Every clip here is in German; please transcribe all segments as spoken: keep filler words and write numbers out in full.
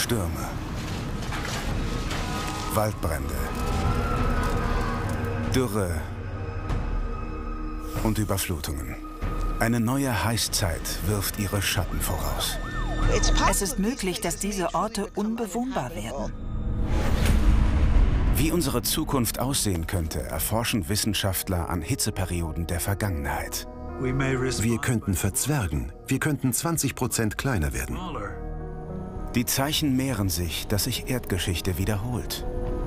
Stürme, Waldbrände, Dürre und Überflutungen. Eine neue Heißzeit wirft ihre Schatten voraus. Es ist möglich, dass diese Orte unbewohnbar werden. Wie unsere Zukunft aussehen könnte, erforschen Wissenschaftler an Hitzeperioden der Vergangenheit. Wir könnten verzwergen. Wir könnten zwanzig Prozent kleiner werden. Die Zeichen mehren sich, dass sich Erdgeschichte wiederholt.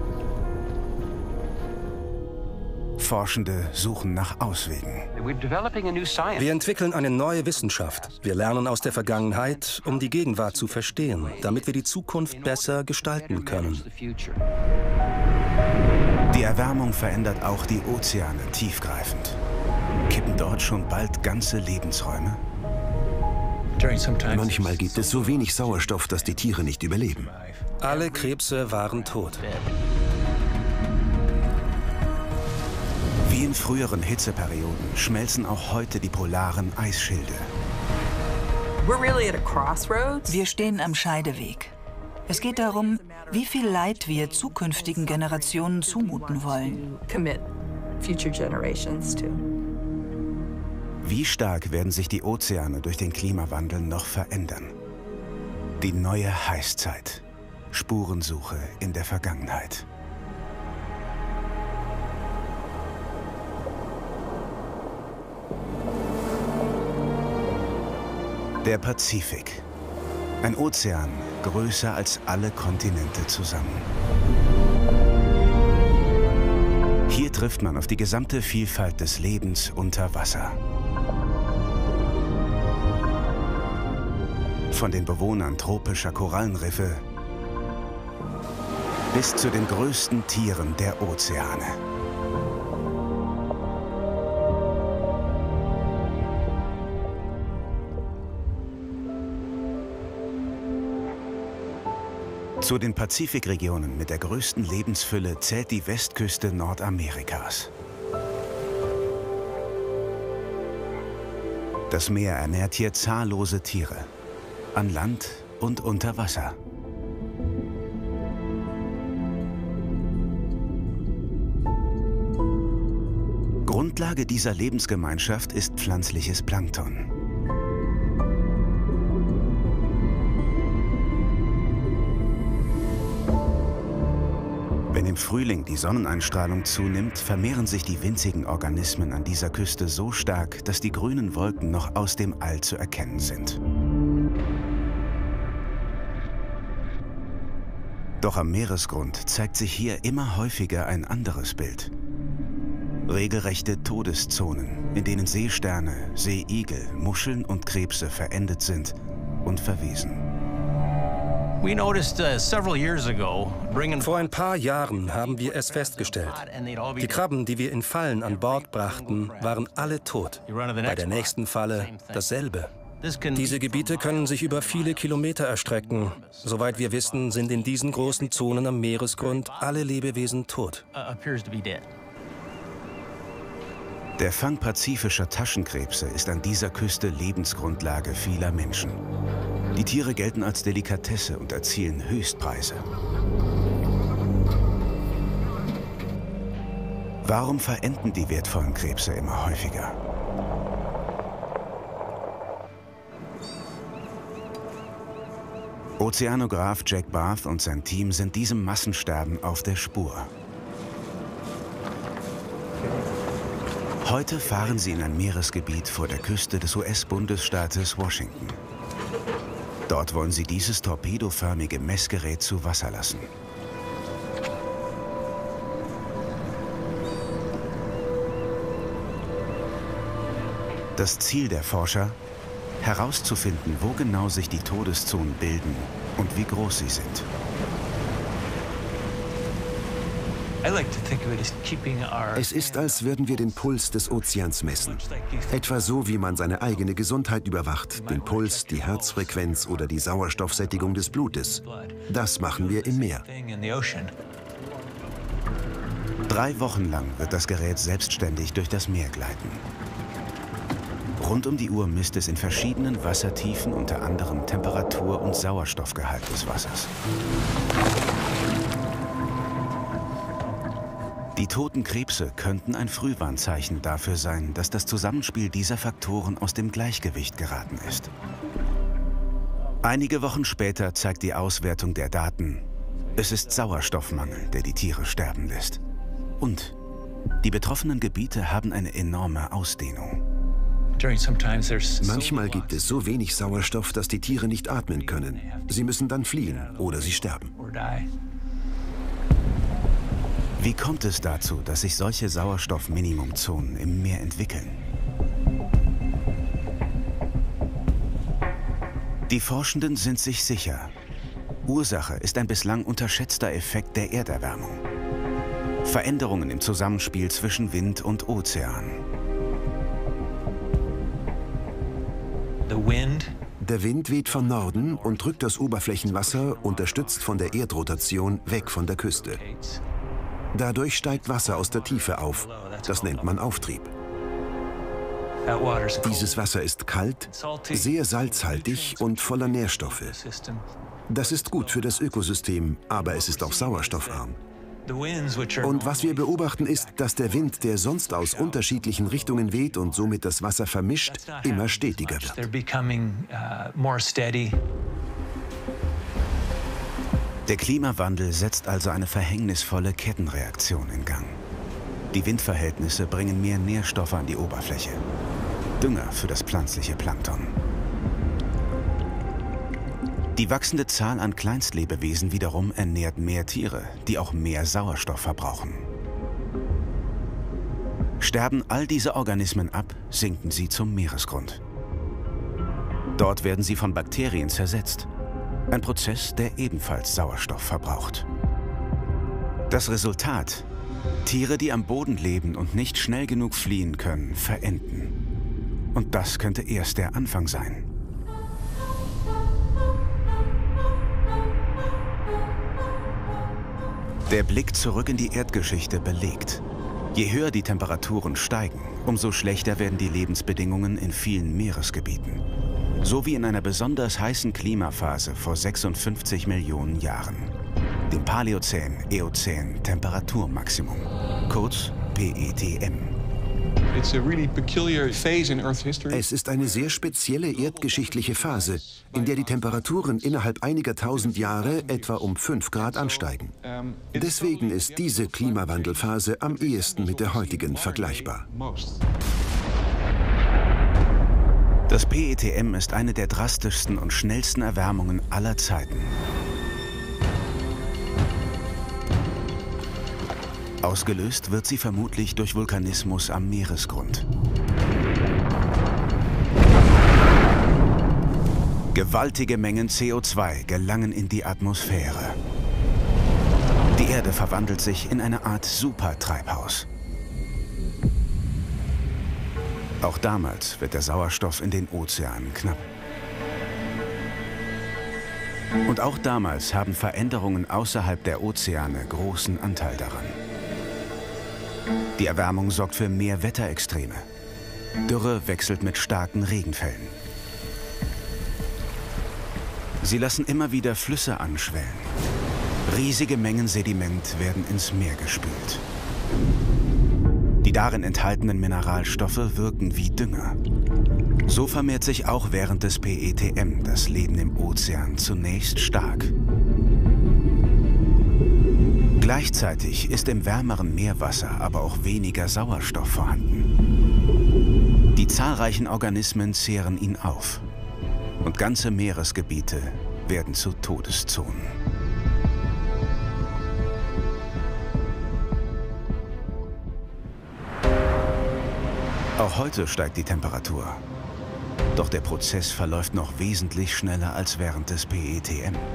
Forschende suchen nach Auswegen. Wir entwickeln eine neue Wissenschaft. Wir lernen aus der Vergangenheit, um die Gegenwart zu verstehen, damit wir die Zukunft besser gestalten können. Die Erwärmung verändert auch die Ozeane tiefgreifend. Kippen dort schon bald ganze Lebensräume? Manchmal gibt es so wenig Sauerstoff, dass die Tiere nicht überleben. Alle Krebse waren tot. Wie in früheren Hitzeperioden schmelzen auch heute die polaren Eisschilde. Wir stehen am Scheideweg. Es geht darum, wie viel Leid wir zukünftigen Generationen zumuten wollen. Wie stark werden sich die Ozeane durch den Klimawandel noch verändern? Die neue Heißzeit. Spurensuche in der Vergangenheit. Der Pazifik. Ein Ozean, größer als alle Kontinente zusammen. Hier trifft man auf die gesamte Vielfalt des Lebens unter Wasser. Von den Bewohnern tropischer Korallenriffe bis zu den größten Tieren der Ozeane. Zu den Pazifikregionen mit der größten Lebensfülle zählt die Westküste Nordamerikas. Das Meer ernährt hier zahllose Tiere, an Land und unter Wasser. Grundlage dieser Lebensgemeinschaft ist pflanzliches Plankton. Wenn im Frühling die Sonneneinstrahlung zunimmt, vermehren sich die winzigen Organismen an dieser Küste so stark, dass die grünen Wolken noch aus dem All zu erkennen sind. Doch am Meeresgrund zeigt sich hier immer häufiger ein anderes Bild. Regelrechte Todeszonen, in denen Seesterne, Seeigel, Muscheln und Krebse verendet sind und verwesen. Vor ein paar Jahren haben wir es festgestellt. Die Krabben, die wir in Fallen an Bord brachten, waren alle tot. Bei der nächsten Falle dasselbe. Diese Gebiete können sich über viele Kilometer erstrecken. Soweit wir wissen, sind in diesen großen Zonen am Meeresgrund alle Lebewesen tot. Der Fang pazifischer Taschenkrebse ist an dieser Küste Lebensgrundlage vieler Menschen. Die Tiere gelten als Delikatesse und erzielen Höchstpreise. Warum verenden die wertvollen Krebse immer häufiger? Ozeanograf Jack Barth und sein Team sind diesem Massensterben auf der Spur. Heute fahren sie in ein Meeresgebiet vor der Küste des U S-Bundesstaates Washington. Dort wollen sie dieses torpedoförmige Messgerät zu Wasser lassen. Das Ziel der Forscher? Herauszufinden, wo genau sich die Todeszonen bilden und wie groß sie sind. Es ist, als würden wir den Puls des Ozeans messen. Etwa so, wie man seine eigene Gesundheit überwacht, den Puls, die Herzfrequenz oder die Sauerstoffsättigung des Blutes. Das machen wir im Meer. Drei Wochen lang wird das Gerät selbstständig durch das Meer gleiten. Rund um die Uhr misst es in verschiedenen Wassertiefen unter anderem Temperatur und Sauerstoffgehalt des Wassers. Die toten Krebse könnten ein Frühwarnzeichen dafür sein, dass das Zusammenspiel dieser Faktoren aus dem Gleichgewicht geraten ist. Einige Wochen später zeigt die Auswertung der Daten, es ist Sauerstoffmangel, der die Tiere sterben lässt. Und die betroffenen Gebiete haben eine enorme Ausdehnung. Manchmal gibt es so wenig Sauerstoff, dass die Tiere nicht atmen können. Sie müssen dann fliehen oder sie sterben. Wie kommt es dazu, dass sich solche Sauerstoffminimumzonen im Meer entwickeln? Die Forschenden sind sich sicher. Ursache ist ein bislang unterschätzter Effekt der Erderwärmung. Veränderungen im Zusammenspiel zwischen Wind und Ozean. Der Wind weht von Norden und drückt das Oberflächenwasser, unterstützt von der Erdrotation, weg von der Küste. Dadurch steigt Wasser aus der Tiefe auf. Das nennt man Auftrieb. Dieses Wasser ist kalt, sehr salzhaltig und voller Nährstoffe. Das ist gut für das Ökosystem, aber es ist auch sauerstoffarm. Und was wir beobachten ist, dass der Wind, der sonst aus unterschiedlichen Richtungen weht und somit das Wasser vermischt, immer stetiger wird. Der Klimawandel setzt also eine verhängnisvolle Kettenreaktion in Gang. Die Windverhältnisse bringen mehr Nährstoffe an die Oberfläche. Dünger für das pflanzliche Plankton. Die wachsende Zahl an Kleinstlebewesen wiederum ernährt mehr Tiere, die auch mehr Sauerstoff verbrauchen. Sterben all diese Organismen ab, sinken sie zum Meeresgrund. Dort werden sie von Bakterien zersetzt. Ein Prozess, der ebenfalls Sauerstoff verbraucht. Das Resultat: Tiere, die am Boden leben und nicht schnell genug fliehen können, verenden. Und das könnte erst der Anfang sein. Der Blick zurück in die Erdgeschichte belegt: Je höher die Temperaturen steigen, umso schlechter werden die Lebensbedingungen in vielen Meeresgebieten. So wie in einer besonders heißen Klimaphase vor sechsundfünfzig Millionen Jahren, dem Paläozän-Eozän-Temperaturmaximum, kurz P E T M. Es ist eine sehr spezielle erdgeschichtliche Phase, in der die Temperaturen innerhalb einiger tausend Jahre etwa um fünf Grad ansteigen. Deswegen ist diese Klimawandelphase am ehesten mit der heutigen vergleichbar. Das P E T M ist eine der drastischsten und schnellsten Erwärmungen aller Zeiten. Ausgelöst wird sie vermutlich durch Vulkanismus am Meeresgrund. Gewaltige Mengen C O zwei gelangen in die Atmosphäre. Die Erde verwandelt sich in eine Art Supertreibhaus. Auch damals wird der Sauerstoff in den Ozeanen knapp. Und auch damals haben Veränderungen außerhalb der Ozeane großen Anteil daran. Die Erwärmung sorgt für mehr Wetterextreme. Dürre wechselt mit starken Regenfällen. Sie lassen immer wieder Flüsse anschwellen. Riesige Mengen Sediment werden ins Meer gespült. Die darin enthaltenen Mineralstoffe wirken wie Dünger. So vermehrt sich auch während des P E T M das Leben im Ozean zunächst stark. Gleichzeitig ist im wärmeren Meerwasser aber auch weniger Sauerstoff vorhanden. Die zahlreichen Organismen zehren ihn auf. Und ganze Meeresgebiete werden zu Todeszonen. Auch heute steigt die Temperatur. Doch der Prozess verläuft noch wesentlich schneller als während des P E T M.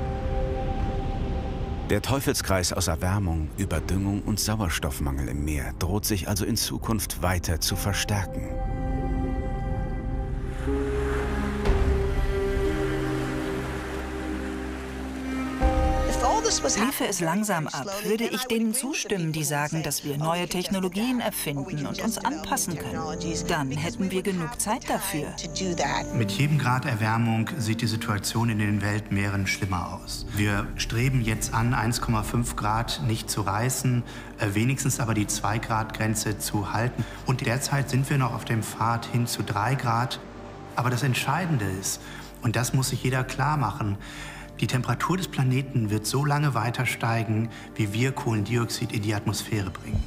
Der Teufelskreis aus Erwärmung, Überdüngung und Sauerstoffmangel im Meer droht sich also in Zukunft weiter zu verstärken. Liefe es langsam ab, würde ich denen zustimmen, die sagen, dass wir neue Technologien erfinden und uns anpassen können. Dann hätten wir genug Zeit dafür. Mit jedem Grad Erwärmung sieht die Situation in den Weltmeeren schlimmer aus. Wir streben jetzt an, eins Komma fünf Grad nicht zu reißen, äh, wenigstens aber die zwei Grad Grenze zu halten. Und derzeit sind wir noch auf dem Pfad hin zu drei Grad. Aber das Entscheidende ist, und das muss sich jeder klar machen, die Temperatur des Planeten wird so lange weiter steigen, wie wir Kohlendioxid in die Atmosphäre bringen.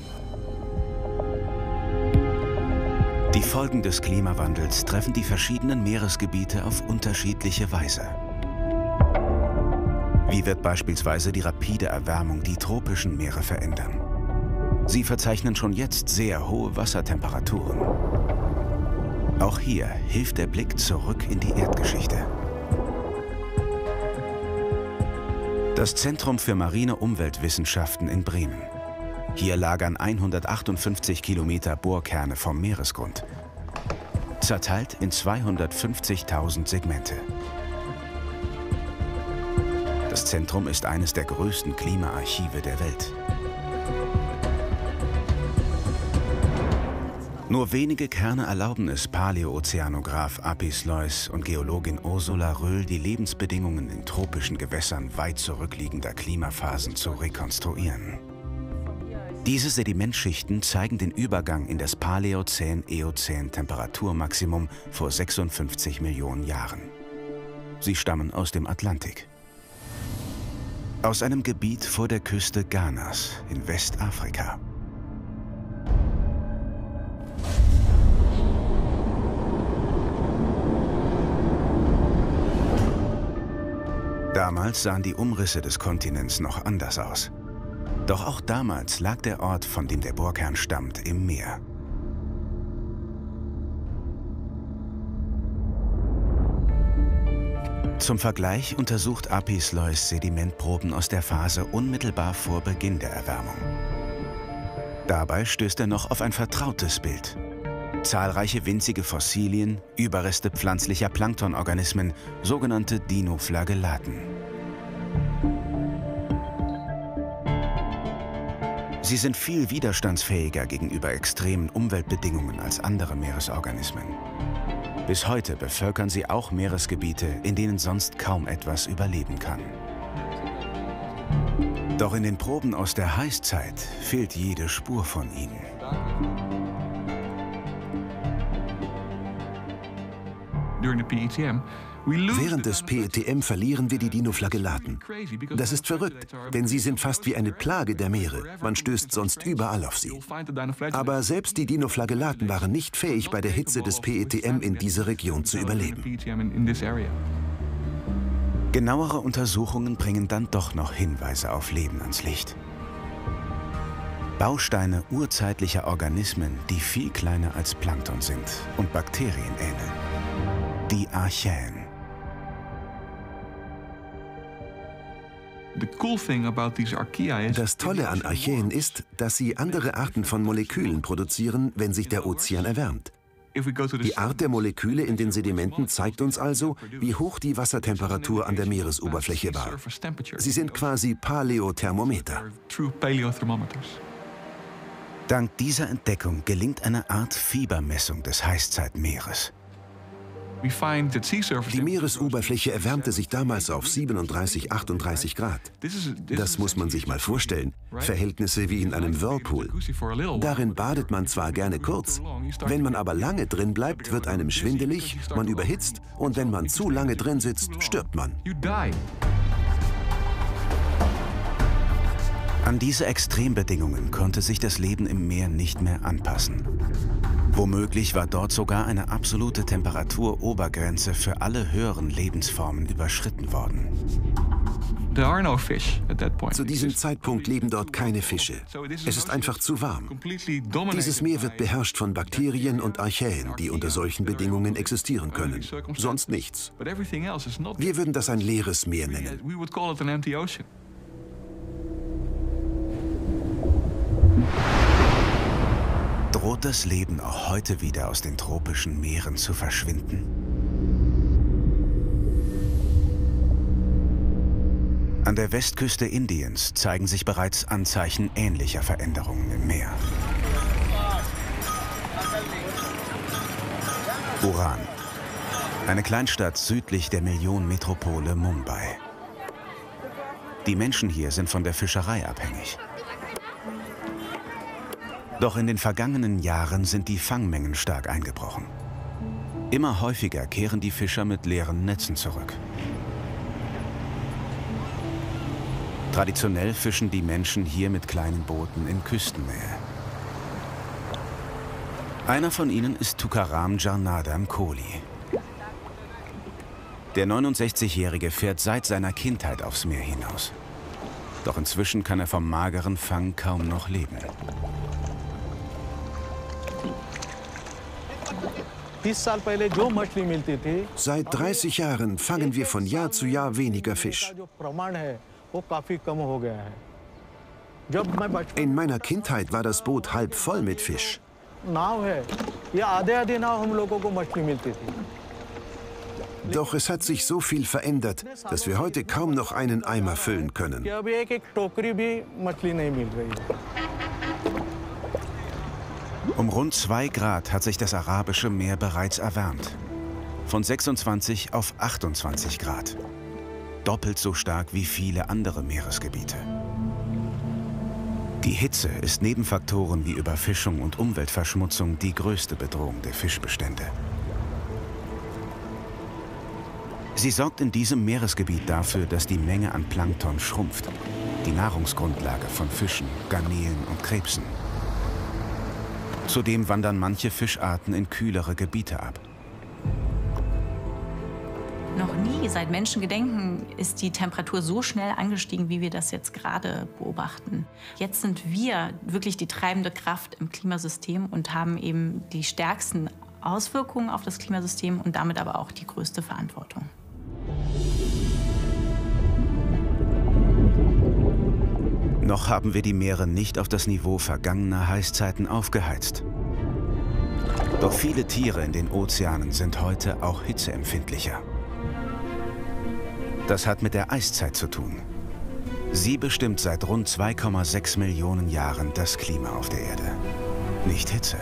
Die Folgen des Klimawandels treffen die verschiedenen Meeresgebiete auf unterschiedliche Weise. Wie wird beispielsweise die rapide Erwärmung die tropischen Meere verändern? Sie verzeichnen schon jetzt sehr hohe Wassertemperaturen. Auch hier hilft der Blick zurück in die Erdgeschichte. Das Zentrum für marine Umweltwissenschaften in Bremen. Hier lagern hundertachtundfünfzig Kilometer Bohrkerne vom Meeresgrund, zerteilt in zweihundertfünfzigtausend Segmente. Das Zentrum ist eines der größten Klimaarchive der Welt. Nur wenige Kerne erlauben es Paläozeanograph Apis Lois und Geologin Ursula Röhl, die Lebensbedingungen in tropischen Gewässern weit zurückliegender Klimaphasen zu rekonstruieren. Diese Sedimentschichten zeigen den Übergang in das Paläozän-Eozän-Temperaturmaximum vor sechsundfünfzig Millionen Jahren. Sie stammen aus dem Atlantik. Aus einem Gebiet vor der Küste Ghanas in Westafrika. Damals sahen die Umrisse des Kontinents noch anders aus. Doch auch damals lag der Ort, von dem der Bohrkern stammt, im Meer. Zum Vergleich untersucht Apis Lois Sedimentproben aus der Phase unmittelbar vor Beginn der Erwärmung. Dabei stößt er noch auf ein vertrautes Bild. Zahlreiche winzige Fossilien, Überreste pflanzlicher Planktonorganismen, sogenannte Dinoflagellaten. Sie sind viel widerstandsfähiger gegenüber extremen Umweltbedingungen als andere Meeresorganismen. Bis heute bevölkern sie auch Meeresgebiete, in denen sonst kaum etwas überleben kann. Doch in den Proben aus der Heißzeit fehlt jede Spur von ihnen. Während des P E T M verlieren wir die Dinoflagellaten. Das ist verrückt, denn sie sind fast wie eine Plage der Meere. Man stößt sonst überall auf sie. Aber selbst die Dinoflagellaten waren nicht fähig, bei der Hitze des P E T M in dieser Region zu überleben. Genauere Untersuchungen bringen dann doch noch Hinweise auf Leben ans Licht. Bausteine urzeitlicher Organismen, die viel kleiner als Plankton sind und Bakterien ähneln. Die Archaeen. Das Tolle an Archaeen ist, dass sie andere Arten von Molekülen produzieren, wenn sich der Ozean erwärmt. Die Art der Moleküle in den Sedimenten zeigt uns also, wie hoch die Wassertemperatur an der Meeresoberfläche war. Sie sind quasi Paläothermometer. Dank dieser Entdeckung gelingt eine Art Fiebermessung des Heißzeitmeeres. Die Meeresoberfläche erwärmte sich damals auf siebenunddreißig, achtunddreißig Grad. Das muss man sich mal vorstellen. Verhältnisse wie in einem Whirlpool. Darin badet man zwar gerne kurz, wenn man aber lange drin bleibt, wird einem schwindelig, man überhitzt und wenn man zu lange drin sitzt, stirbt man. An diese Extrembedingungen konnte sich das Leben im Meer nicht mehr anpassen. Womöglich war dort sogar eine absolute Temperaturobergrenze für alle höheren Lebensformen überschritten worden. Zu diesem Zeitpunkt leben dort keine Fische. Es ist einfach zu warm. Dieses Meer wird beherrscht von Bakterien und Archaeen, die unter solchen Bedingungen existieren können. Sonst nichts. Wir würden das ein leeres Meer nennen. Droht das Leben auch heute wieder aus den tropischen Meeren zu verschwinden? An der Westküste Indiens zeigen sich bereits Anzeichen ähnlicher Veränderungen im Meer. Uran, eine Kleinstadt südlich der Millionenmetropole Mumbai. Die Menschen hier sind von der Fischerei abhängig. Doch in den vergangenen Jahren sind die Fangmengen stark eingebrochen. Immer häufiger kehren die Fischer mit leeren Netzen zurück. Traditionell fischen die Menschen hier mit kleinen Booten in Küstennähe. Einer von ihnen ist Tukaram Jarnadam Kohli. Der neunundsechzigjährige fährt seit seiner Kindheit aufs Meer hinaus. Doch inzwischen kann er vom mageren Fang kaum noch leben. Seit dreißig Jahren fangen wir von Jahr zu Jahr weniger Fisch. In meiner Kindheit war das Boot halb voll mit Fisch. Doch es hat sich so viel verändert, dass wir heute kaum noch einen Eimer füllen können. Um rund zwei Grad hat sich das Arabische Meer bereits erwärmt. Von sechsundzwanzig auf achtundzwanzig Grad. Doppelt so stark wie viele andere Meeresgebiete. Die Hitze ist neben Faktoren wie Überfischung und Umweltverschmutzung die größte Bedrohung der Fischbestände. Sie sorgt in diesem Meeresgebiet dafür, dass die Menge an Plankton schrumpft, die Nahrungsgrundlage von Fischen, Garnelen und Krebsen. Zudem wandern manche Fischarten in kühlere Gebiete ab. Noch nie seit Menschengedenken ist die Temperatur so schnell angestiegen, wie wir das jetzt gerade beobachten. Jetzt sind wir wirklich die treibende Kraft im Klimasystem und haben eben die stärksten Auswirkungen auf das Klimasystem und damit aber auch die größte Verantwortung. Noch haben wir die Meere nicht auf das Niveau vergangener Heißzeiten aufgeheizt. Doch viele Tiere in den Ozeanen sind heute auch hitzeempfindlicher. Das hat mit der Eiszeit zu tun. Sie bestimmt seit rund zwei Komma sechs Millionen Jahren das Klima auf der Erde. Nicht Hitze.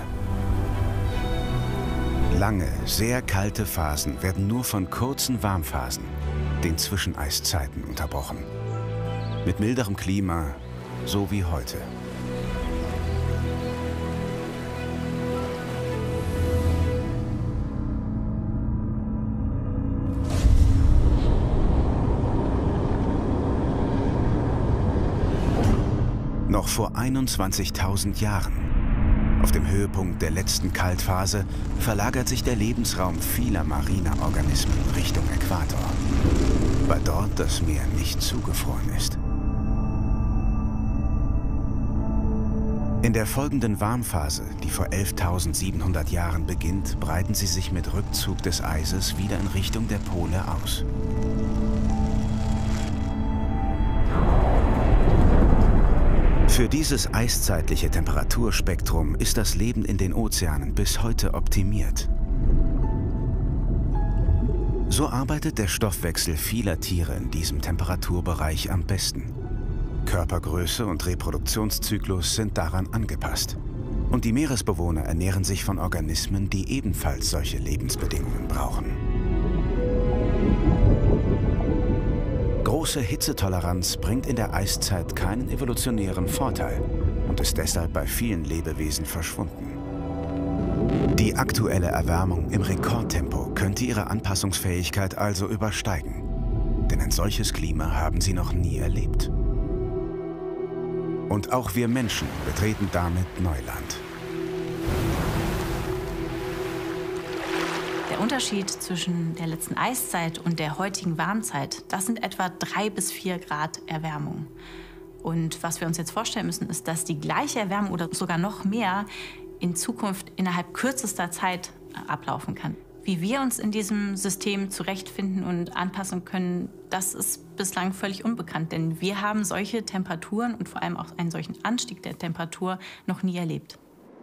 Lange, sehr kalte Phasen werden nur von kurzen Warmphasen, den Zwischeneiszeiten, unterbrochen. Mit milderem Klima, so wie heute. Noch vor einundzwanzigtausend Jahren, auf dem Höhepunkt der letzten Kaltphase, verlagert sich der Lebensraum vieler mariner Organismen Richtung Äquator, weil dort das Meer nicht zugefroren ist. In der folgenden Warmphase, die vor elftausendsiebenhundert Jahren beginnt, breiten sie sich mit Rückzug des Eises wieder in Richtung der Pole aus. Für dieses eiszeitliche Temperaturspektrum ist das Leben in den Ozeanen bis heute optimiert. So arbeitet der Stoffwechsel vieler Tiere in diesem Temperaturbereich am besten. Körpergröße und Reproduktionszyklus sind daran angepasst. Und die Meeresbewohner ernähren sich von Organismen, die ebenfalls solche Lebensbedingungen brauchen. Große Hitzetoleranz bringt in der Eiszeit keinen evolutionären Vorteil und ist deshalb bei vielen Lebewesen verschwunden. Die aktuelle Erwärmung im Rekordtempo könnte ihre Anpassungsfähigkeit also übersteigen. Denn ein solches Klima haben sie noch nie erlebt. Und auch wir Menschen betreten damit Neuland. Der Unterschied zwischen der letzten Eiszeit und der heutigen Warmzeit, das sind etwa drei bis vier Grad Erwärmung. Und was wir uns jetzt vorstellen müssen, ist, dass die gleiche Erwärmung oder sogar noch mehr in Zukunft innerhalb kürzester Zeit ablaufen kann. Wie wir uns in diesem System zurechtfinden und anpassen können, das ist bislang völlig unbekannt. Denn wir haben solche Temperaturen und vor allem auch einen solchen Anstieg der Temperatur noch nie erlebt.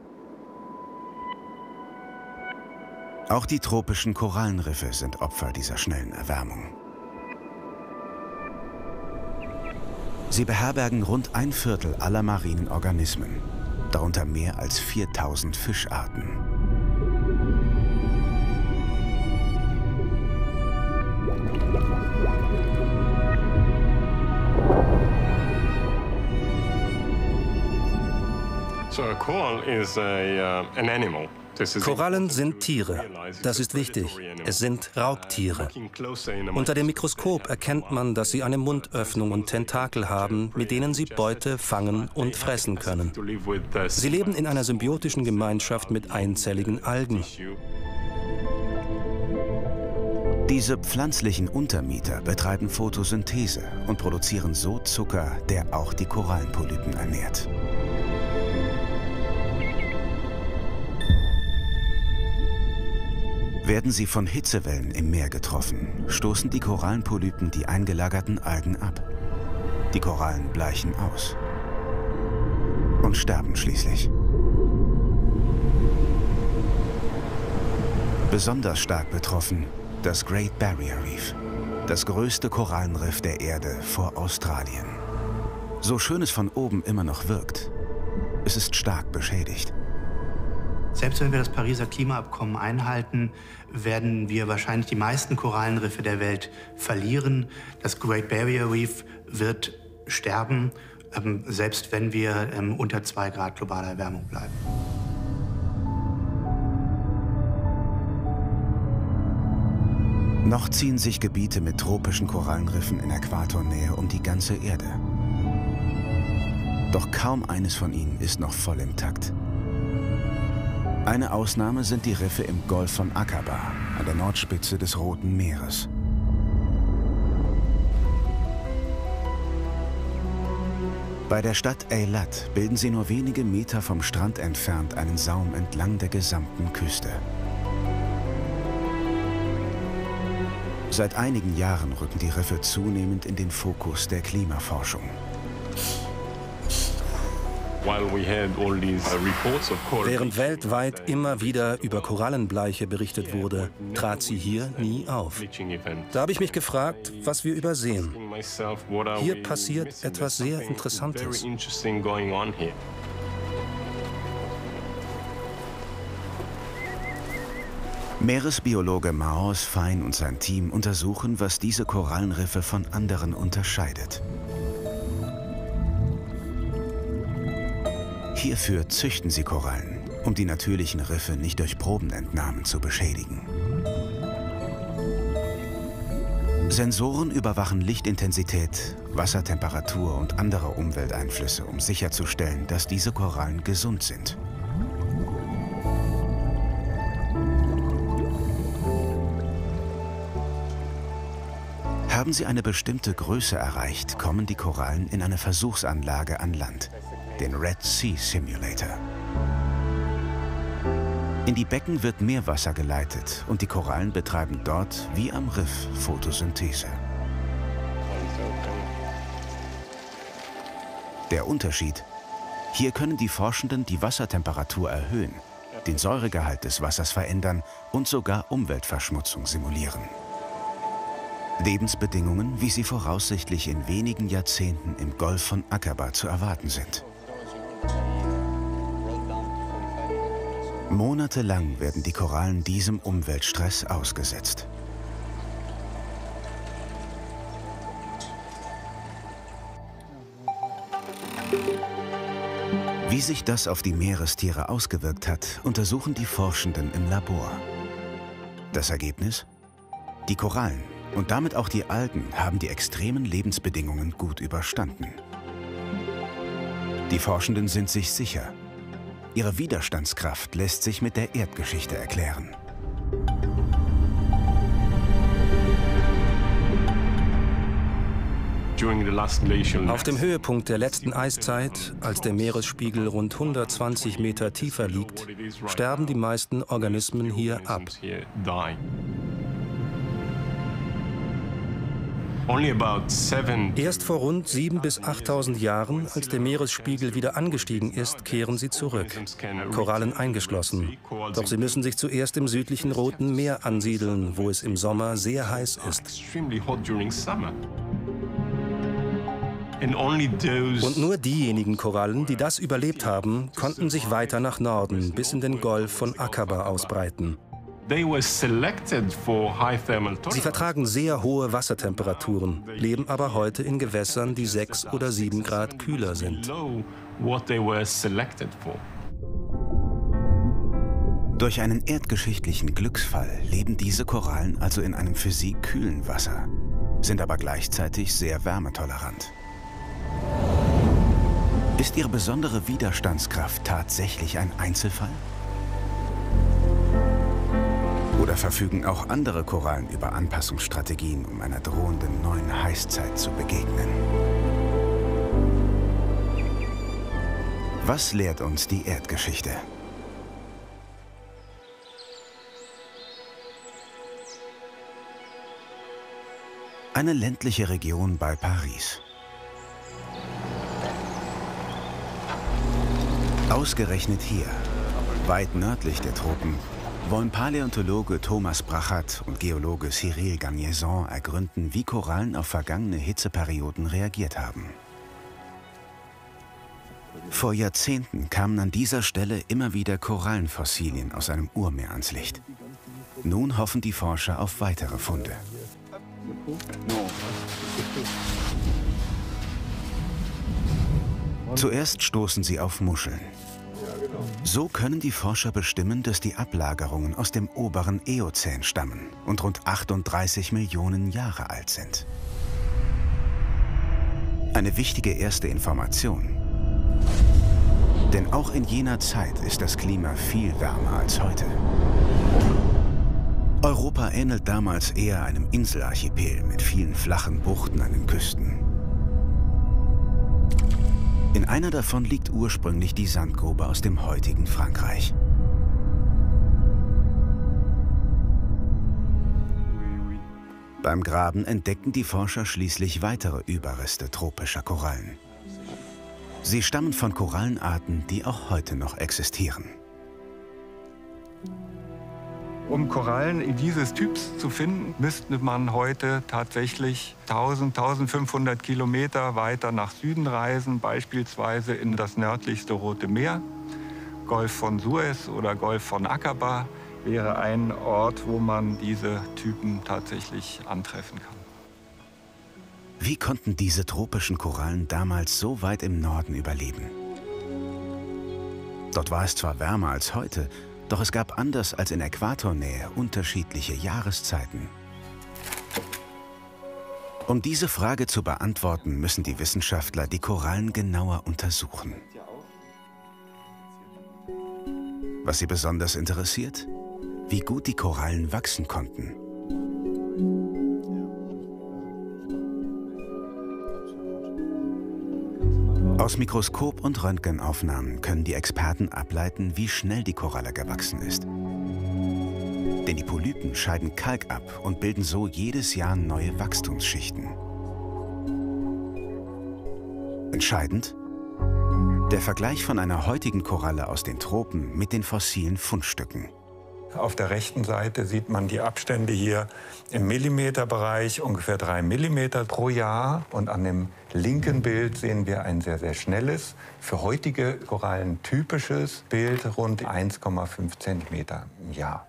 Auch die tropischen Korallenriffe sind Opfer dieser schnellen Erwärmung. Sie beherbergen rund ein Viertel aller marinen Organismen, darunter mehr als viertausend Fischarten. Korallen sind Tiere. Das ist wichtig. Es sind Raubtiere. Unter dem Mikroskop erkennt man, dass sie eine Mundöffnung und Tentakel haben, mit denen sie Beute fangen und fressen können. Sie leben in einer symbiotischen Gemeinschaft mit einzelligen Algen. Diese pflanzlichen Untermieter betreiben Photosynthese und produzieren so Zucker, der auch die Korallenpolypen ernährt. Werden sie von Hitzewellen im Meer getroffen, stoßen die Korallenpolypen die eingelagerten Algen ab. Die Korallen bleichen aus und sterben schließlich. Besonders stark betroffen das Great Barrier Reef, das größte Korallenriff der Erde vor Australien. So schön es von oben immer noch wirkt, es ist stark beschädigt. Selbst wenn wir das Pariser Klimaabkommen einhalten, werden wir wahrscheinlich die meisten Korallenriffe der Welt verlieren. Das Great Barrier Reef wird sterben, ähm, selbst wenn wir ähm, unter zwei Grad globaler Erwärmung bleiben. Noch ziehen sich Gebiete mit tropischen Korallenriffen in Äquatornähe um die ganze Erde. Doch kaum eines von ihnen ist noch voll intakt. Eine Ausnahme sind die Riffe im Golf von Aqaba, an der Nordspitze des Roten Meeres. Bei der Stadt Eilat bilden sie nur wenige Meter vom Strand entfernt einen Saum entlang der gesamten Küste. Seit einigen Jahren rücken die Riffe zunehmend in den Fokus der Klimaforschung. Während weltweit immer wieder über Korallenbleiche berichtet wurde, trat sie hier nie auf. Da habe ich mich gefragt, was wir übersehen. Hier passiert etwas sehr Interessantes. Meeresbiologe Maos Fein und sein Team untersuchen, was diese Korallenriffe von anderen unterscheidet. Hierfür züchten sie Korallen, um die natürlichen Riffe nicht durch Probenentnahmen zu beschädigen. Sensoren überwachen Lichtintensität, Wassertemperatur und andere Umwelteinflüsse, um sicherzustellen, dass diese Korallen gesund sind. Haben sie eine bestimmte Größe erreicht, kommen die Korallen in eine Versuchsanlage an Land, den Red Sea Simulator. In die Becken wird Meerwasser geleitet und die Korallen betreiben dort, wie am Riff, Photosynthese. Der Unterschied: Hier können die Forschenden die Wassertemperatur erhöhen, den Säuregehalt des Wassers verändern und sogar Umweltverschmutzung simulieren. Lebensbedingungen, wie sie voraussichtlich in wenigen Jahrzehnten im Golf von Aqaba zu erwarten sind. Monatelang werden die Korallen diesem Umweltstress ausgesetzt. Wie sich das auf die Meerestiere ausgewirkt hat, untersuchen die Forschenden im Labor. Das Ergebnis? Die Korallen und damit auch die Algen haben die extremen Lebensbedingungen gut überstanden. Die Forschenden sind sich sicher: Ihre Widerstandskraft lässt sich mit der Erdgeschichte erklären. Auf dem Höhepunkt der letzten Eiszeit, als der Meeresspiegel rund hundertzwanzig Meter tiefer liegt, sterben die meisten Organismen hier ab. Erst vor rund siebentausend bis achttausend Jahren, als der Meeresspiegel wieder angestiegen ist, kehren sie zurück. Korallen eingeschlossen. Doch sie müssen sich zuerst im südlichen Roten Meer ansiedeln, wo es im Sommer sehr heiß ist. Und nur diejenigen Korallen, die das überlebt haben, konnten sich weiter nach Norden bis in den Golf von Aqaba ausbreiten. Sie vertragen sehr hohe Wassertemperaturen, leben aber heute in Gewässern, die sechs oder sieben Grad kühler sind. Durch einen erdgeschichtlichen Glücksfall leben diese Korallen also in einem für sie kühlen Wasser, sind aber gleichzeitig sehr wärmetolerant. Ist ihre besondere Widerstandskraft tatsächlich ein Einzelfall? Oder verfügen auch andere Korallen über Anpassungsstrategien, um einer drohenden neuen Heißzeit zu begegnen? Was lehrt uns die Erdgeschichte? Eine ländliche Region bei Paris. Ausgerechnet hier, weit nördlich der Tropen, wollen Paläontologe Thomas Brachat und Geologe Cyril Gagnaison ergründen, wie Korallen auf vergangene Hitzeperioden reagiert haben. Vor Jahrzehnten kamen an dieser Stelle immer wieder Korallenfossilien aus einem Urmeer ans Licht. Nun hoffen die Forscher auf weitere Funde. Zuerst stoßen sie auf Muscheln. So können die Forscher bestimmen, dass die Ablagerungen aus dem oberen Eozän stammen und rund achtunddreißig Millionen Jahre alt sind. Eine wichtige erste Information. Denn auch in jener Zeit ist das Klima viel wärmer als heute. Europa ähnelt damals eher einem Inselarchipel mit vielen flachen Buchten an den Küsten. In einer davon liegt ursprünglich die Sandgrube aus dem heutigen Frankreich. Beim Graben entdeckten die Forscher schließlich weitere Überreste tropischer Korallen. Sie stammen von Korallenarten, die auch heute noch existieren. Um Korallen dieses Typs zu finden, müsste man heute tatsächlich tausend, tausendfünfhundert Kilometer weiter nach Süden reisen, beispielsweise in das nördlichste Rote Meer. Golf von Suez oder Golf von Aqaba wäre ein Ort, wo man diese Typen tatsächlich antreffen kann. Wie konnten diese tropischen Korallen damals so weit im Norden überleben? Dort war es zwar wärmer als heute, doch es gab anders als in Äquatornähe unterschiedliche Jahreszeiten. Um diese Frage zu beantworten, müssen die Wissenschaftler die Korallen genauer untersuchen. Was sie besonders interessiert? Wie gut die Korallen wachsen konnten. Aus Mikroskop und Röntgenaufnahmen können die Experten ableiten, wie schnell die Koralle gewachsen ist. Denn die Polypen scheiden Kalk ab und bilden so jedes Jahr neue Wachstumsschichten. Entscheidend? Der Vergleich von einer heutigen Koralle aus den Tropen mit den fossilen Fundstücken. Auf der rechten Seite sieht man die Abstände hier im Millimeterbereich, ungefähr drei Millimeter pro Jahr. Und an dem linken Bild sehen wir ein sehr, sehr schnelles, für heutige Korallen typisches Bild, rund eins Komma fünf Zentimeter im Jahr.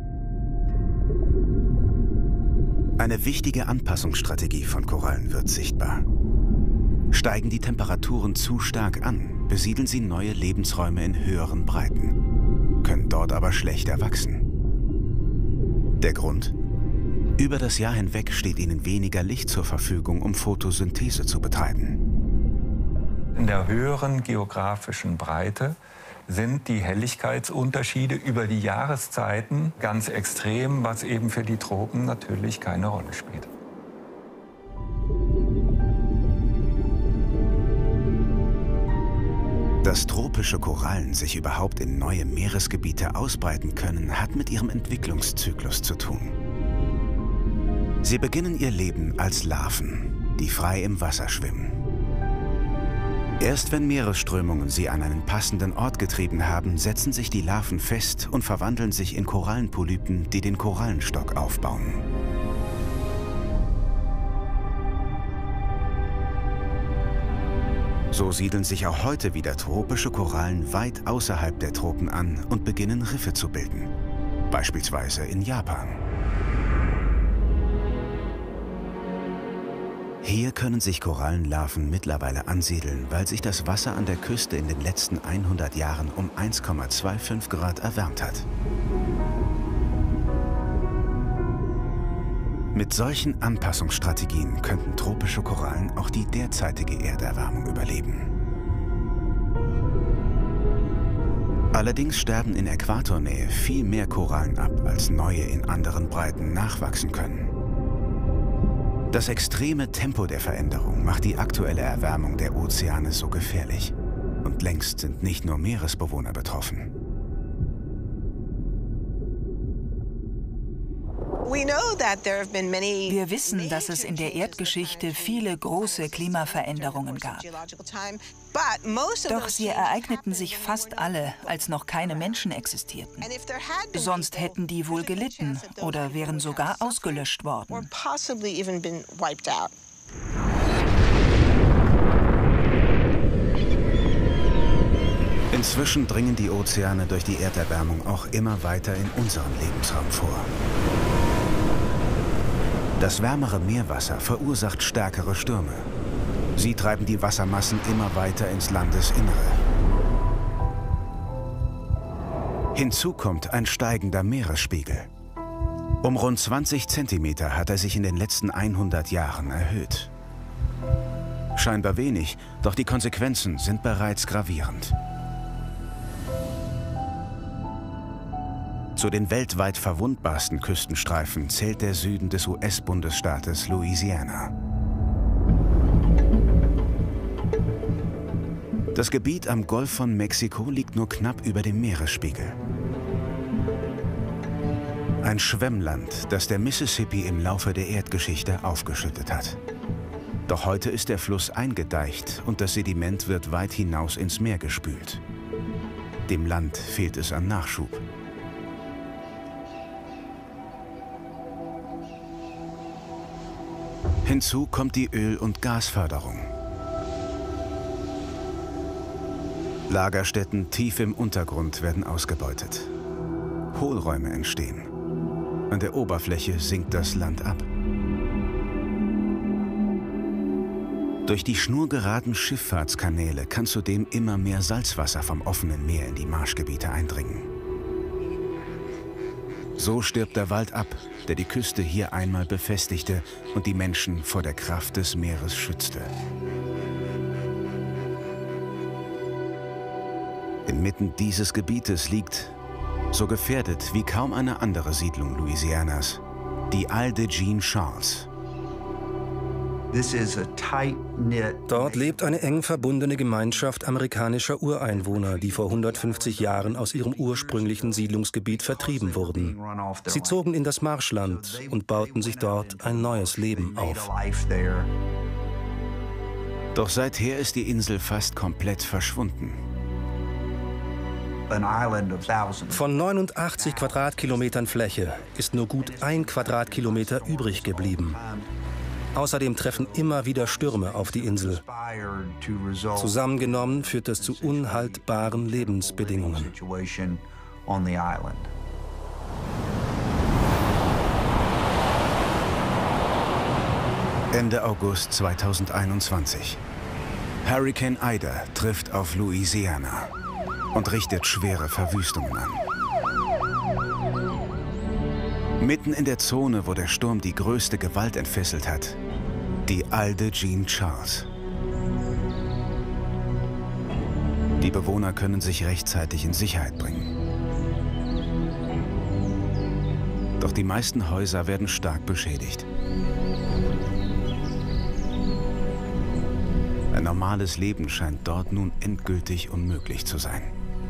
Eine wichtige Anpassungsstrategie von Korallen wird sichtbar. Steigen die Temperaturen zu stark an, besiedeln sie neue Lebensräume in höheren Breiten, können dort aber schlechter wachsen. Der Grund? Über das Jahr hinweg steht ihnen weniger Licht zur Verfügung, um Photosynthese zu betreiben. In der höheren geografischen Breite sind die Helligkeitsunterschiede über die Jahreszeiten ganz extrem, was eben für die Tropen natürlich keine Rolle spielt. Dass tropische Korallen sich überhaupt in neue Meeresgebiete ausbreiten können, hat mit ihrem Entwicklungszyklus zu tun. Sie beginnen ihr Leben als Larven, die frei im Wasser schwimmen. Erst wenn Meeresströmungen sie an einen passenden Ort getrieben haben, setzen sich die Larven fest und verwandeln sich in Korallenpolypen, die den Korallenstock aufbauen. So siedeln sich auch heute wieder tropische Korallen weit außerhalb der Tropen an und beginnen Riffe zu bilden. Beispielsweise in Japan. Hier können sich Korallenlarven mittlerweile ansiedeln, weil sich das Wasser an der Küste in den letzten hundert Jahren um eins Komma fünfundzwanzig Grad erwärmt hat. Mit solchen Anpassungsstrategien könnten tropische Korallen auch die derzeitige Erderwärmung überleben. Allerdings sterben in Äquatornähe viel mehr Korallen ab, als neue in anderen Breiten nachwachsen können. Das extreme Tempo der Veränderung macht die aktuelle Erwärmung der Ozeane so gefährlich. Und längst sind nicht nur Meeresbewohner betroffen. Wir wissen, dass es in der Erdgeschichte viele große Klimaveränderungen gab. Doch sie ereigneten sich fast alle, als noch keine Menschen existierten. Sonst hätten die wohl gelitten oder wären sogar ausgelöscht worden. Inzwischen dringen die Ozeane durch die Erderwärmung auch immer weiter in unseren Lebensraum vor. Das wärmere Meerwasser verursacht stärkere Stürme. Sie treiben die Wassermassen immer weiter ins Landesinnere. Hinzu kommt ein steigender Meeresspiegel. Um rund zwanzig Zentimeter hat er sich in den letzten hundert Jahren erhöht. Scheinbar wenig, doch die Konsequenzen sind bereits gravierend. Zu den weltweit verwundbarsten Küstenstreifen zählt der Süden des U S-Bundesstaates Louisiana. Das Gebiet am Golf von Mexiko liegt nur knapp über dem Meeresspiegel. Ein Schwemmland, das der Mississippi im Laufe der Erdgeschichte aufgeschüttet hat. Doch heute ist der Fluss eingedeicht und das Sediment wird weit hinaus ins Meer gespült. Dem Land fehlt es an Nachschub. Hinzu kommt die Öl- und Gasförderung. Lagerstätten tief im Untergrund werden ausgebeutet. Hohlräume entstehen. An der Oberfläche sinkt das Land ab. Durch die schnurgeraden Schifffahrtskanäle kann zudem immer mehr Salzwasser vom offenen Meer in die Marschgebiete eindringen. So stirbt der Wald ab, der die Küste hier einmal befestigte und die Menschen vor der Kraft des Meeres schützte. Inmitten dieses Gebietes liegt, so gefährdet wie kaum eine andere Siedlung Louisianas, die Isle de Jean Charles. Dort lebt eine eng verbundene Gemeinschaft amerikanischer Ureinwohner, die vor hundertfünfzig Jahren aus ihrem ursprünglichen Siedlungsgebiet vertrieben wurden. Sie zogen in das Marschland und bauten sich dort ein neues Leben auf. Doch seither ist die Insel fast komplett verschwunden. Von neunundachtzig Quadratkilometern Fläche ist nur gut ein Quadratkilometer übrig geblieben. Außerdem treffen immer wieder Stürme auf die Insel. Zusammengenommen führt das zu unhaltbaren Lebensbedingungen. Ende August zweitausendeinundzwanzig. Hurricane Ida trifft auf Louisiana und richtet schwere Verwüstungen an. Mitten in der Zone, wo der Sturm die größte Gewalt entfesselt hat, die Isle de Jean Charles. Die Bewohner können sich rechtzeitig in Sicherheit bringen. Doch die meisten Häuser werden stark beschädigt. Ein normales Leben scheint dort nun endgültig unmöglich zu sein.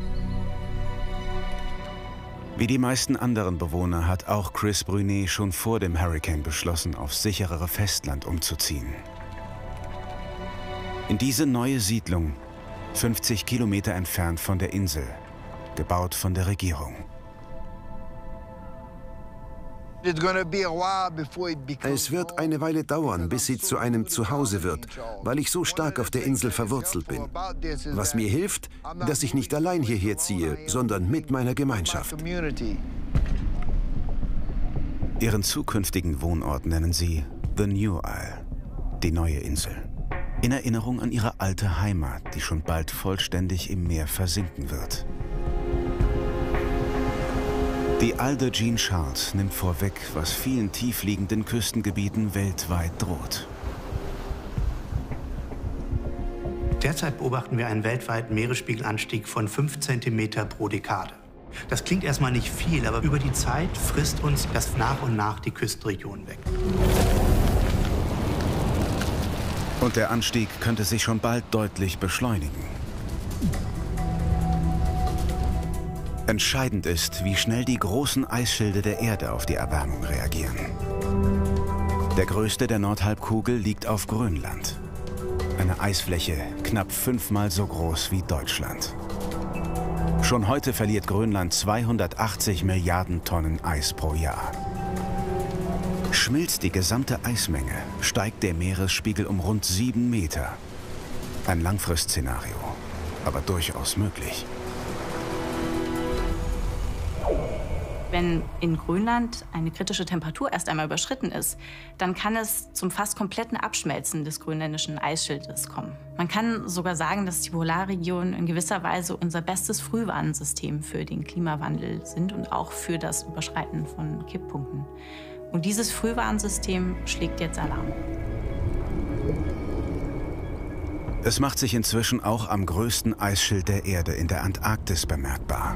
Wie die meisten anderen Bewohner hat auch Chris Brunet schon vor dem Hurrikan beschlossen, aufs sicherere Festland umzuziehen. In diese neue Siedlung, fünfzig Kilometer entfernt von der Insel, gebaut von der Regierung. Es wird eine Weile dauern, bis sie zu einem Zuhause wird, weil ich so stark auf der Insel verwurzelt bin. Was mir hilft, dass ich nicht allein hierher ziehe, sondern mit meiner Gemeinschaft. Ihren zukünftigen Wohnort nennen sie The New Isle, die neue Insel. In Erinnerung an ihre alte Heimat, die schon bald vollständig im Meer versinken wird. Die Isle de Jean Charles nimmt vorweg, was vielen tiefliegenden Küstengebieten weltweit droht. Derzeit beobachten wir einen weltweiten Meeresspiegelanstieg von fünf Zentimeter pro Dekade. Das klingt erstmal nicht viel, aber über die Zeit frisst uns das nach und nach die Küstenregion weg. Und der Anstieg könnte sich schon bald deutlich beschleunigen. Entscheidend ist, wie schnell die großen Eisschilde der Erde auf die Erwärmung reagieren. Der größte der Nordhalbkugel liegt auf Grönland. Eine Eisfläche knapp fünfmal so groß wie Deutschland. Schon heute verliert Grönland zweihundertachtzig Milliarden Tonnen Eis pro Jahr. Schmilzt die gesamte Eismenge, steigt der Meeresspiegel um rund sieben Meter. Ein Langfristszenario, aber durchaus möglich. Wenn in Grönland eine kritische Temperatur erst einmal überschritten ist, dann kann es zum fast kompletten Abschmelzen des grönländischen Eisschildes kommen. Man kann sogar sagen, dass die Polarregionen in gewisser Weise unser bestes Frühwarnsystem für den Klimawandel sind und auch für das Überschreiten von Kipppunkten. Und dieses Frühwarnsystem schlägt jetzt Alarm. Es macht sich inzwischen auch am größten Eisschild der Erde in der Antarktis bemerkbar.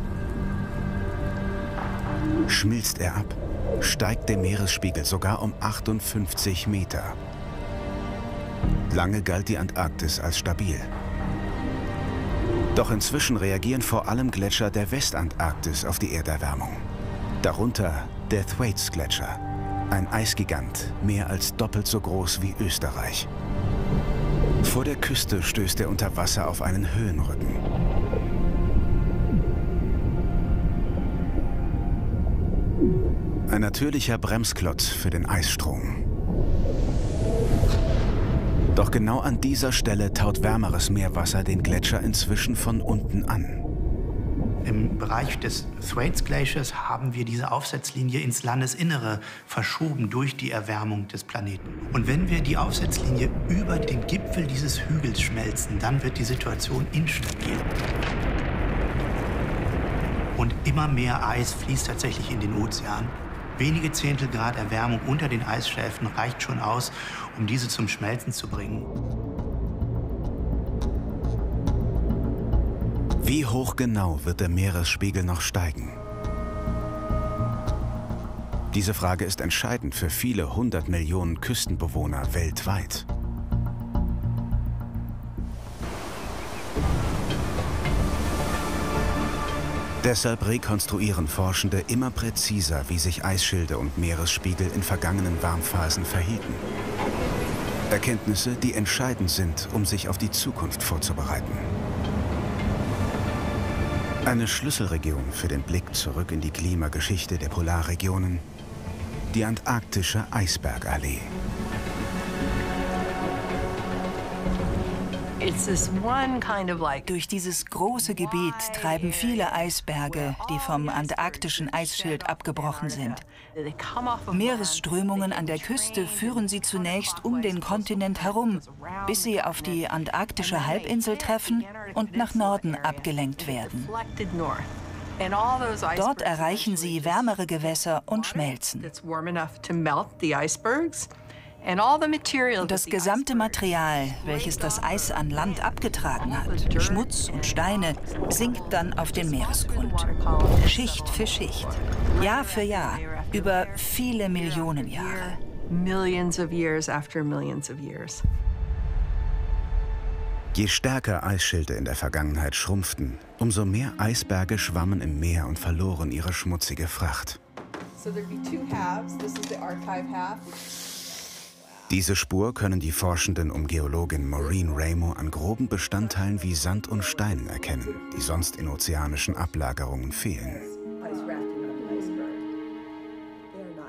Schmilzt er ab, steigt der Meeresspiegel sogar um achtundfünfzig Meter. Lange galt die Antarktis als stabil. Doch inzwischen reagieren vor allem Gletscher der Westantarktis auf die Erderwärmung. Darunter der Thwaites-Gletscher, ein Eisgigant, mehr als doppelt so groß wie Österreich. Vor der Küste stößt er unter Wasser auf einen Höhenrücken. Ein natürlicher Bremsklotz für den Eisstrom. Doch genau an dieser Stelle taut wärmeres Meerwasser den Gletscher inzwischen von unten an. Im Bereich des Thwaites Glaciers haben wir diese Aufsetzlinie ins Landesinnere verschoben durch die Erwärmung des Planeten. Und wenn wir die Aufsetzlinie über den Gipfel dieses Hügels schmelzen, dann wird die Situation instabil. Und immer mehr Eis fließt tatsächlich in den Ozean. Wenige Zehntel Grad Erwärmung unter den Eisschläfen reicht schon aus, um diese zum Schmelzen zu bringen. Wie hoch genau wird der Meeresspiegel noch steigen? Diese Frage ist entscheidend für viele hundert Millionen Küstenbewohner weltweit. Deshalb rekonstruieren Forschende immer präziser, wie sich Eisschilde und Meeresspiegel in vergangenen Warmphasen verhielten. Erkenntnisse, die entscheidend sind, um sich auf die Zukunft vorzubereiten. Eine Schlüsselregion für den Blick zurück in die Klimageschichte der Polarregionen, die antarktische Eisbergallee. Durch dieses große Gebiet treiben viele Eisberge, die vom antarktischen Eisschild abgebrochen sind. Meeresströmungen an der Küste führen sie zunächst um den Kontinent herum, bis sie auf die antarktische Halbinsel treffen und nach Norden abgelenkt werden. Dort erreichen sie wärmere Gewässer und schmelzen. Das gesamte Material, welches das Eis an Land abgetragen hat, Schmutz und Steine, sinkt dann auf den Meeresgrund. Schicht für Schicht, Jahr für Jahr, über viele Millionen Jahre. Je stärker Eisschilde in der Vergangenheit schrumpften, umso mehr Eisberge schwammen im Meer und verloren ihre schmutzige Fracht. Diese Spur können die Forschenden um Geologin Maureen Ramo an groben Bestandteilen wie Sand und Steinen erkennen, die sonst in ozeanischen Ablagerungen fehlen.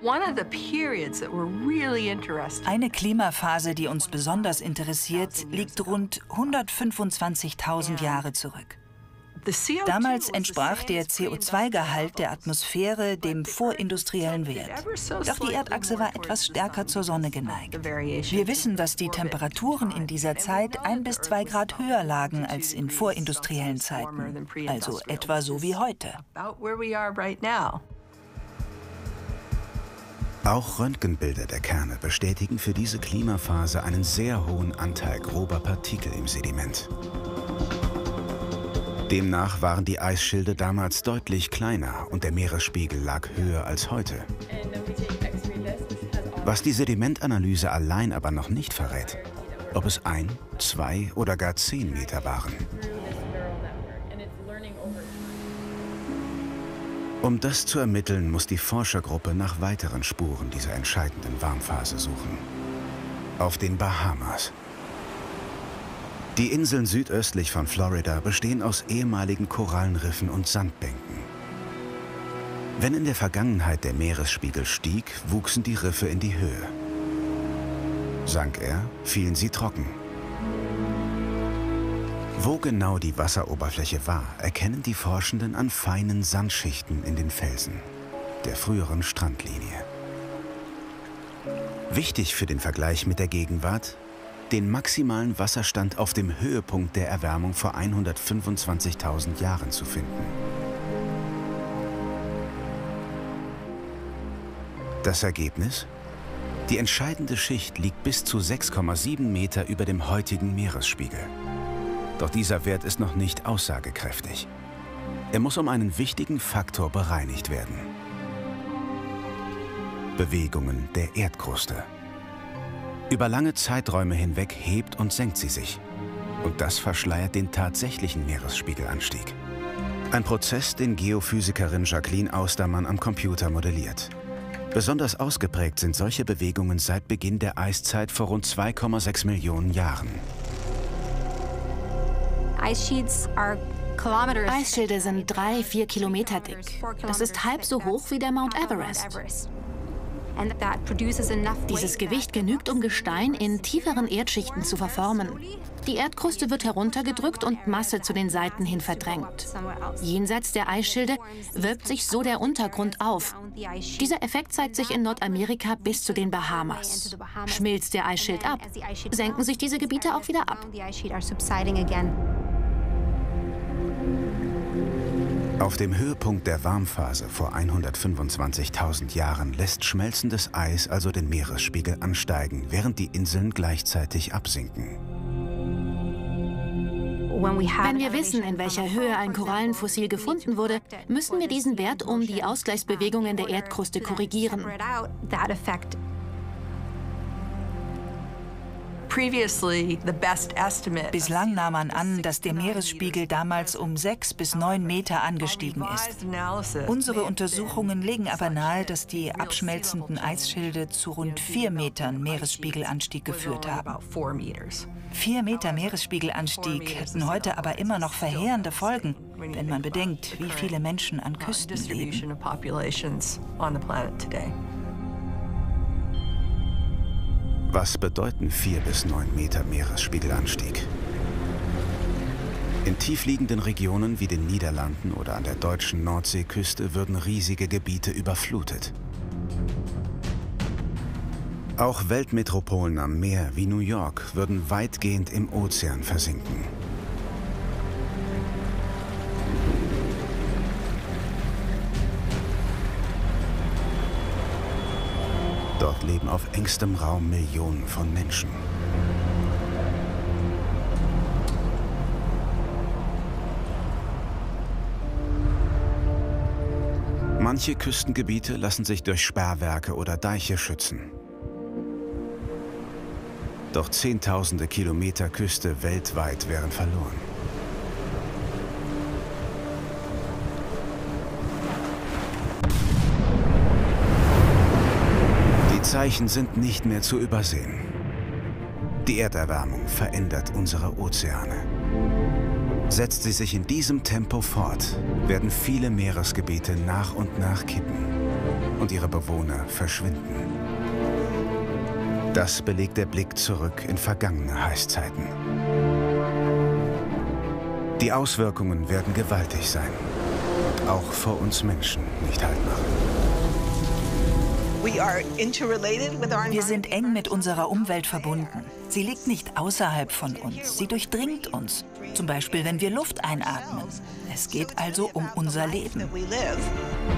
Eine Klimaphase, die uns besonders interessiert, liegt rund hundertfünfundzwanzigtausend Jahre zurück. Damals entsprach der C O zwei Gehalt der Atmosphäre dem vorindustriellen Wert. Doch die Erdachse war etwas stärker zur Sonne geneigt. Wir wissen, dass die Temperaturen in dieser Zeit ein bis zwei Grad höher lagen als in vorindustriellen Zeiten, also etwa so wie heute. Auch Röntgenbilder der Kerne bestätigen für diese Klimaphase einen sehr hohen Anteil grober Partikel im Sediment. Demnach waren die Eisschilde damals deutlich kleiner und der Meeresspiegel lag höher als heute. Was die Sedimentanalyse allein aber noch nicht verrät, ob es ein, zwei oder gar zehn Meter waren. Um das zu ermitteln, muss die Forschergruppe nach weiteren Spuren dieser entscheidenden Warmphase suchen. Auf den Bahamas. Die Inseln südöstlich von Florida bestehen aus ehemaligen Korallenriffen und Sandbänken. Wenn in der Vergangenheit der Meeresspiegel stieg, wuchsen die Riffe in die Höhe. Sank er, fielen sie trocken. Wo genau die Wasseroberfläche war, erkennen die Forschenden an feinen Sandschichten in den Felsen, der früheren Strandlinie. Wichtig für den Vergleich mit der Gegenwart: den maximalen Wasserstand auf dem Höhepunkt der Erwärmung vor hundertfünfundzwanzigtausend Jahren zu finden. Das Ergebnis? Die entscheidende Schicht liegt bis zu sechs Komma sieben Meter über dem heutigen Meeresspiegel. Doch dieser Wert ist noch nicht aussagekräftig. Er muss um einen wichtigen Faktor bereinigt werden: Bewegungen der Erdkruste. Über lange Zeiträume hinweg hebt und senkt sie sich. Und das verschleiert den tatsächlichen Meeresspiegelanstieg. Ein Prozess, den Geophysikerin Jacqueline Austermann am Computer modelliert. Besonders ausgeprägt sind solche Bewegungen seit Beginn der Eiszeit vor rund zwei Komma sechs Millionen Jahren. Eisschilde sind drei, vier Kilometer dick. Das ist halb so hoch wie der Mount Everest. Dieses Gewicht genügt, um Gestein in tieferen Erdschichten zu verformen. Die Erdkruste wird heruntergedrückt und Masse zu den Seiten hin verdrängt. Jenseits der Eisschilde wölbt sich so der Untergrund auf. Dieser Effekt zeigt sich in Nordamerika bis zu den Bahamas. Schmilzt der Eisschild ab, senken sich diese Gebiete auch wieder ab. Auf dem Höhepunkt der Warmphase vor hundertfünfundzwanzigtausend Jahren lässt schmelzendes Eis also den Meeresspiegel ansteigen, während die Inseln gleichzeitig absinken. Wenn wir wissen, in welcher Höhe ein Korallenfossil gefunden wurde, müssen wir diesen Wert um die Ausgleichsbewegungen der Erdkruste korrigieren. Bislang nahm man an, dass der Meeresspiegel damals um sechs bis neun Meter angestiegen ist. Unsere Untersuchungen legen aber nahe, dass die abschmelzenden Eisschilde zu rund vier Metern Meeresspiegelanstieg geführt haben. Vier Meter Meeresspiegelanstieg hätten heute aber immer noch verheerende Folgen, wenn man bedenkt, wie viele Menschen an Küsten leben. Was bedeuten vier bis neun Meter Meeresspiegelanstieg? In tiefliegenden Regionen wie den Niederlanden oder an der deutschen Nordseeküste würden riesige Gebiete überflutet. Auch Weltmetropolen am Meer wie New York würden weitgehend im Ozean versinken. Dort leben auf engstem Raum Millionen von Menschen. Manche Küstengebiete lassen sich durch Sperrwerke oder Deiche schützen. Doch Zehntausende Kilometer Küste weltweit wären verloren. Die Zeichen sind nicht mehr zu übersehen. Die Erderwärmung verändert unsere Ozeane. Setzt sie sich in diesem Tempo fort, werden viele Meeresgebiete nach und nach kippen und ihre Bewohner verschwinden. Das belegt der Blick zurück in vergangene Heißzeiten. Die Auswirkungen werden gewaltig sein. Auch vor uns Menschen nicht halt machen. Wir sind eng mit unserer Umwelt verbunden. Sie liegt nicht außerhalb von uns, sie durchdringt uns. Zum Beispiel, wenn wir Luft einatmen. Es geht also um unser Leben.